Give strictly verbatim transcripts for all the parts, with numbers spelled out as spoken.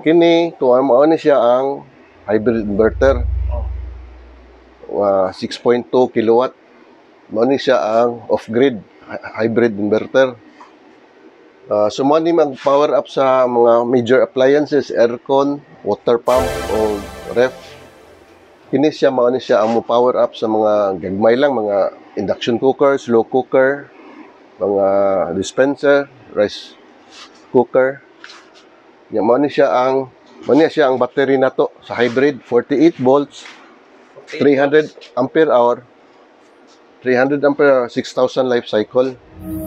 kini kung ano ni siya ang hybrid inverter. Uh, six point two kilowatt. Mao ni siya ang off-grid hybrid inverter. Uh, so mo ni mag-power up sa mga major appliances, aircon, water pump o ref. Kini siya mao ni siya ang mo-power up sa mga gagmay lang, mga induction cooker, slow cooker, mga dispenser, rice cooker. Ya mao ni siya ang mao ni siya ang battery nato sa hybrid forty-eight volts, three hundred ampere hour, three hundred ampere hour, six thousand life cycle.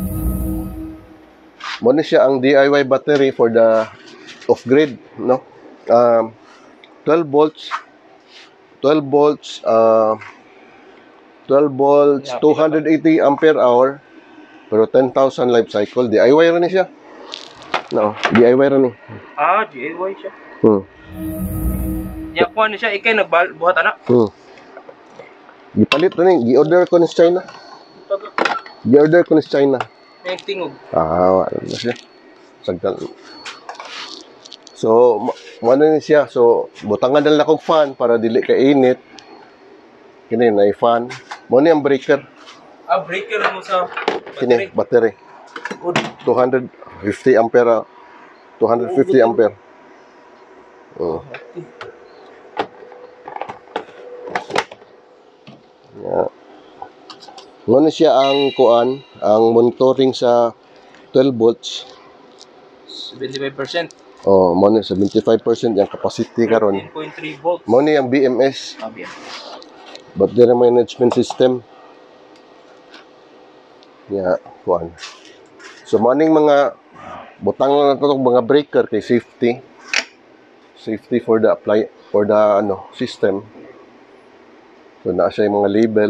Mo ni siya ang D I Y battery for the off-grid, no? Um, twelve volts, twelve volts, uh, twelve volts, two hundred eighty ampere hour, pero ten thousand life cycle. D I Y rin siya. No, D I Y rin. Ah, D I Y siya. Hmm. Ya po ni siya ikay nagbuhat ana. Hmm. Gipalit rin, gi-order ko ni China. Gi-order ko ni China. May tingog. Ah, wala na siya. Sagdal. So, mo na ni siya. So, butangan na lang akong fan para dili ka init. Kini na fan. Mo ni ang breaker. Ah, breaker mo sa Kini battery. Good. two hundred fifty ampere. two hundred fifty ampere. Oh. Yeah. Ngano siya ang kuan, ang monitoring sa twelve volts. seventy-five percent. Oh, mo ni seventy-five percent yung capacity karon. ten point three volts. Mo ni ang B M S. Ah, B M S. Battery management system. Yeah, kuan. So maning mga butang na nato mga breaker kay safety. Safety for the apply for the ano system. So na siya yung mga label.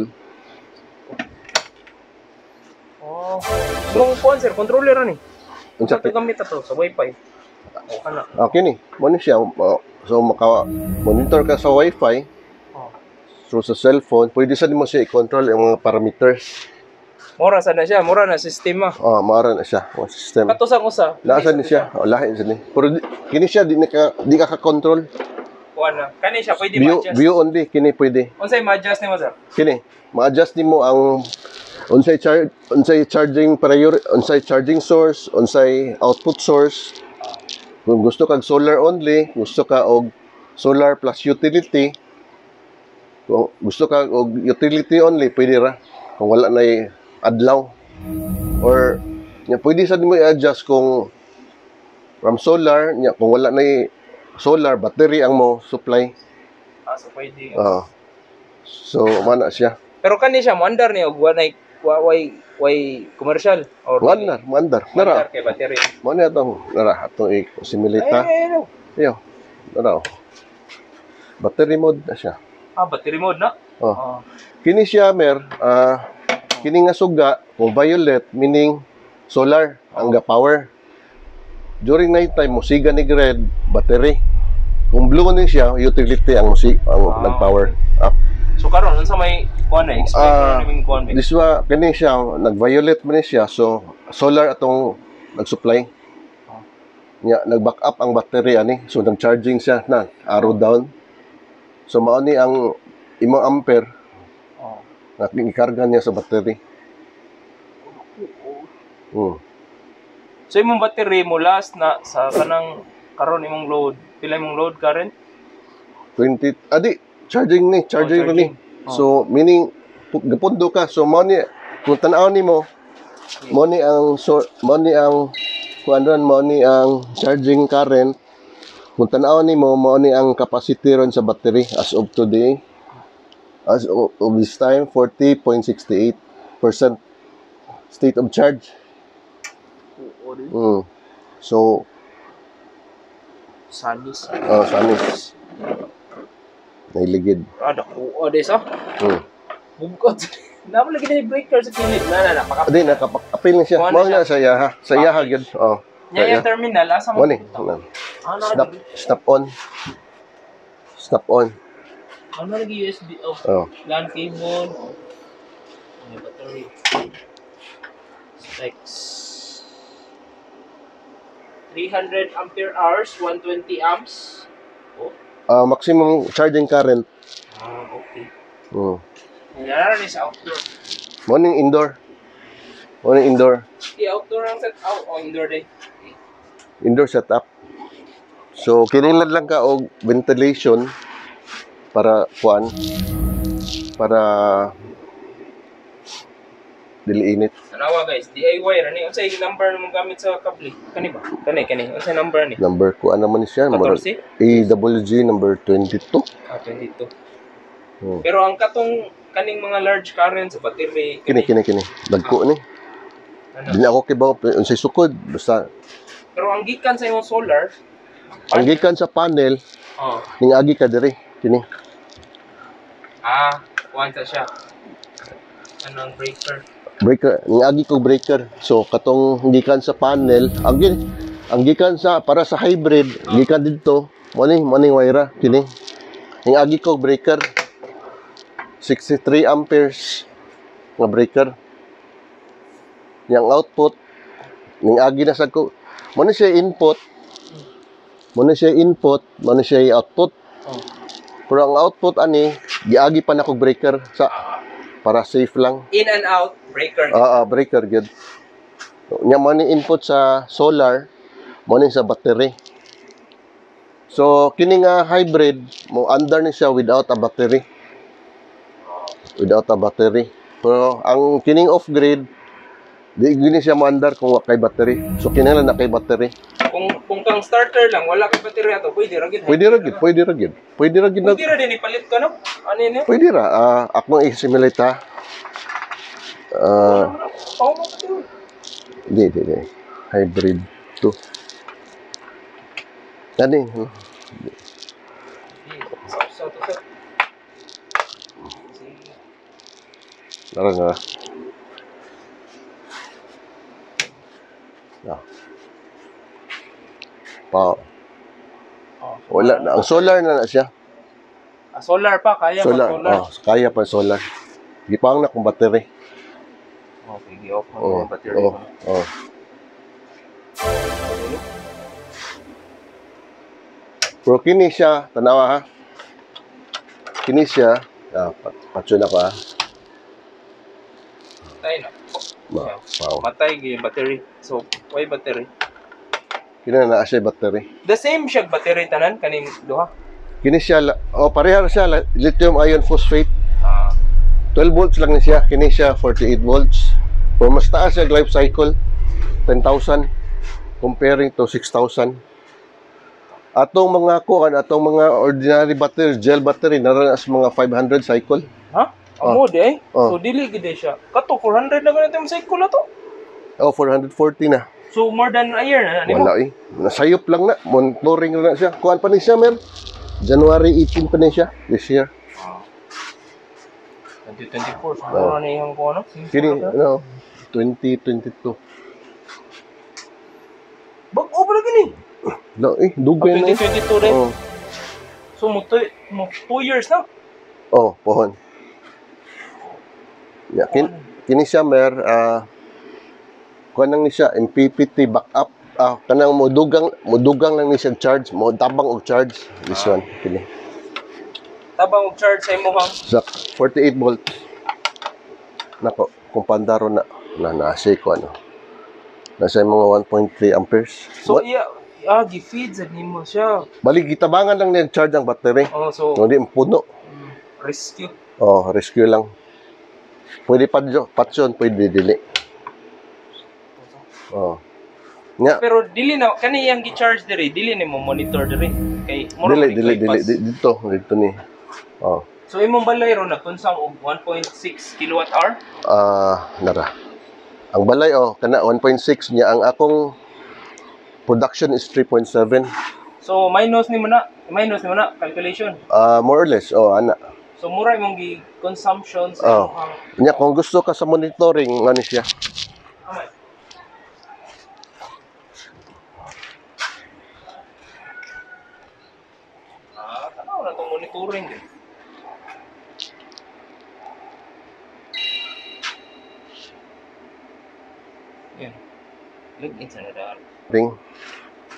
Oh. So, kuan sir, controller ni. Unsa Ito gamit ato sa Wi-Fi. O kana. Okay ni. Mo ni siya. Uh, so maka monitor ka sa Wi-Fi. Oh. So sa cellphone, pwede sa mo siya i-control yung mga parameters. Mura sa na siya, mura na sistema. Oh, maara na siya, ang system. Katusang usa. Nasa ni siya? Oh, lahi sa ni. Pero di, kini siya di ka di ka ka-control. Kuan na. Kani siya pwede View, ma-adjust. view only kini pwede. Unsay ma-adjust nimo sir? Kini, ma-adjust nimo ang unsay char unsay charging priority, unsay charging source, unsay output source. Kung gusto kag solar only, gusto ka og solar plus utility. Kung gusto ka og utility only, pwede ra. Kung wala na adlaw. Or nya pwede sa nimo i-adjust kung from solar, nya kung wala na solar, battery ang mo supply. Ah, so pwede. Uh, so, mana siya. Pero kani siya mandar ni og walay way way commercial or Mandar, mandar. mandar Nara. kay battery. Mo na itong, nara, itong i-similita. Ay, no. Iyo, nara. Battery mode na siya. Ah, battery mode na. Oh. Ah. Kini siya, mer, ah, kini nga suga, kung violet, meaning solar, ang ga power. During night time, musiga ni red, battery. Kung blue ni siya, utility ang musik, ang Ah, nag-power. Ah, So karon unsa may kuan na explain Ah, uh, naming kuan ba? this wa kini siya, nag-violet man ni siya, so solar atong nag-supply. Nya nag-back up ang battery ani, so nag-charging siya na arrow down. So mao ni ang imong ampere Oh. na ikarga niya sa battery. Hmm. So imong battery mo last na sa kanang karon imong load, pila imong load current? twenty adi charging ni, charging, Oh, rin ni. charging. So meaning pu- gapundo ka, so mao ni kung tan-aw nimo mao ni ang so, mao ni ang kuan mao ni ang charging current. Kung tan-aw nimo mao ni ang capacity ron sa battery as of today. As of, of this time, forty point six eight percent state of charge. Mm. So, Sanis. oh, sanis. Nailigid. Ah, naku, o des ah. Mm. Bugkot. Namo lagi na yung breaker sa kilid. Na na na. Paka- Adi, nakapak-apil na siya. Kuha na Mao siya. na sa yaha. Sa yaha, yun. Oh. Nya yung terminal asa mo? Mo ni. Ah, Stop, na stop on. Stop on. ano lagi U S B oh. Oh. LAN cable. May battery. Specs. three hundred ampere hours, one hundred twenty amps. Oh. Ah, maximum charging current. Ah, okay. Hmm. Yan is outdoor. Morning indoor. Morning indoor. Di outdoor ang set out o indoor day. Indoor setup. So kinahanglan lang ka og ventilation para kuan para dili init. Tanawa guys, D I Y ra ni unsay number mo gamit sa kable? Kani ba? Kani kani unsay number ni? Number kuan naman ni siya, murag fourteen? A W G number twenty-two. Ah, twenty-two. Hmm. Pero ang katong kaning mga large current sa battery Kini kini kini. Dagko ni. ano? Dili ako kibaw unsay sukod basta Pero ang gikan sa imong solar, ang gikan sa panel oh, ning agi ka diri kini. ah, kuan sa siya. Ano ang breaker? Breaker, ning agi ko breaker. So katong gikan sa panel, ang gin ang gikan sa para sa hybrid, gikan didto, mo ni mo ning wire kini. Ning agi ko breaker sixty-three amperes nga breaker. Yang output ning agi na sad ko. Mo ni siya input. Mo ni siya input, mo ni siya output. Oh. Pero ang output ani giagi pa nako breaker sa para safe lang. In and out breaker. Ah, ah, breaker gyud. Nya mo ni input sa solar, mo ni sa battery. So kini nga hybrid mo under ni siya without a battery. Without a battery. Pero ang kining off grid di gini siya mo under kung wa kay battery. So kinahanglan na kay battery. Kung kung kang starter lang, wala kay battery ato, pwede ra gid. Pwede ra gyud, pwede ra gyud. Pwede ra gyud. na- Pwede ra din ipalit ka no? Ano yun? Pwede ra. Ah, ako i-simulate ha. Ah, Oh, mo battery. di di di. Hybrid to. Kani. hmm. Sa sa to sa. Tara nga. Ah. Pa. Oh. Wala na. Ang solar na na siya. Ah, solar pa kaya Solar. pa solar. Oh, kaya pa solar. Gipang na kung battery. Okay, gi-off mo Oh, yung battery oh, mo. oh. Pero kini siya, tanawa ha. Kini siya, ah, pat patso na ko ha. Tay na. Ma, wow. Matay gi yung battery. So, why battery? Kini na naa siya battery. The same siya battery tanan kaning duha. Kini siya, la- oh pareha ra siya, la- lithium iron phosphate. Ah, twelve volts lang ni siya, kini siya forty-eight volts. Pero mas taas siya life cycle, ten thousand comparing to six thousand. Atong mga kuan, atong mga ordinary battery, gel battery naranas mga five hundred cycle. ha? Oh. Amo di eh. Oh. So dili gid siya. Kato four hundred na ganito yung cycle na to. Oh, four hundred forty na. So more than a year na nimo. Wala eh. Nasayop lang na. Monitoring na siya. Kuan pa ni siya, mer. January eighteen pa ni siya this year. twenty twenty-four so Oh. ano na yung ko ano? Kini, ano, twenty twenty-two. Bag-o pala gini. No, eh, dugay na. twenty eh. twenty-two rin. Oh, So mo to mo two years na. oh, pohon. Ya, kin, kini siya, mer, ah, kuan lang ni siya, M P P T backup. Ah, kanang mudugang, mudugang lang ni siya charge, mo tabang og charge. This one, kini. Tabang og charge sa imo hang. Sa forty-eight volts. Nako, kung pandaro na, na nasa ko ano. Nasa mga one point three amperes. So Ba- iya ah gi-feed sa nimo siya. Bali, gitabangan lang niya charge ang battery. Oh so Hindi puno. mm, rescue. Oh, rescue lang. Pwede padyo, patyon, pwede dili. Oh. Nga, Pero dili na kani yang gi-charge diri, dili nimo monitor diri. Kay mura dili, man dili, dili, bypass. di- dito, dito ni. Oh. So imong balay ro na consume og one point six kilowatt hour. Ah, nara. Ang balay, oh, kana one point six niya. Ang akong production is three point seven. So minus nimo na, minus nimo na calculation. Ah, more or less, oh, ana. So mura imong gi consumption sa Oh. imong Nya, kung gusto ka sa monitoring, ano siya? amay. Ah, tanaw na tong monitoring. Yan. Look into na daan. Ring.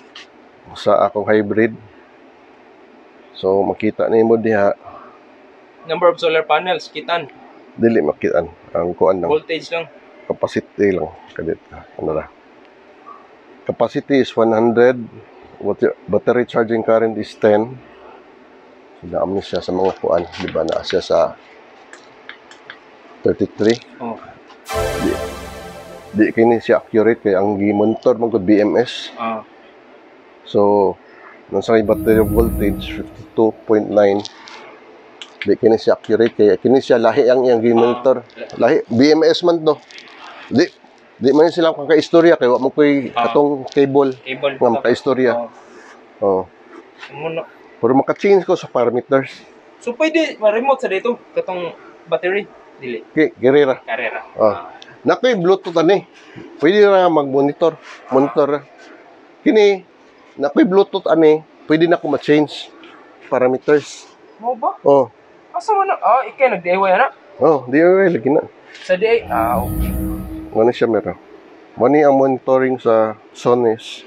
sa akong hybrid. So makita nimo diha, Number of solar panels, kitan. dili makitaan ang kuan lang, Voltage lang. capacity lang kadit. Ano ra? Capacity is one hundred, water- battery charging current is ten. So naamni siya sa mga kuan, di ba na siya sa thirty-three. Oh. Di, di kini siya accurate kay ang gi-monitor man ko B M S. Ah. So nasa may battery voltage fifty-two point nine. Di kini siya accurate kay kini siya lahi ang iyang gi-monitor. Lahi B M S man to. Di di man sila kaka-istorya kay wa mo koy Ah. katong cable Cable. nga maka-istorya. Oh. Oh. Muna. Pero maka-change ko sa parameters. So pwede ma-remote sa dito katong battery dili Kay girera. karera. Ah. Nakoy Bluetooth ani. Pwede ra mag-monitor. Monitor. Kini nakoy Bluetooth ani, pwede na ko ma-change parameters. Mo ba? Oh. Asa man na? Ah, ikay nag-D I Y na. Oh, di ay lagi na. Sa D I Y. Ah, okay. Ano siya meron? Mani ang monitoring sa Sonys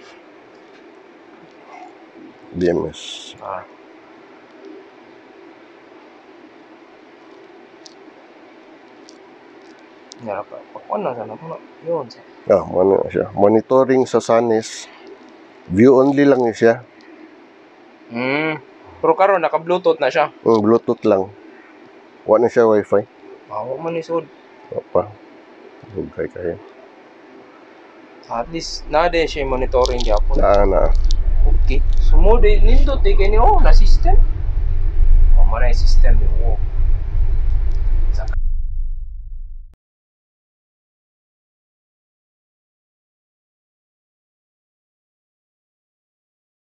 B M S. Ah. Nyara pa. Pakuan na sana po. Yun. Ah, ano siya? Monitoring sa Sonys. View only lang ni siya. Hmm. Pero karon naka-Bluetooth na siya. Mm, Bluetooth lang. Wala na siya Wi-Fi. Mawa man ni sud. Apa? Bugay kayo. At least na din siya monitoring gyapon. Na na. Okay. So mo din nindot eh kay ni oh na system. Oh, mo na yung system ni oh.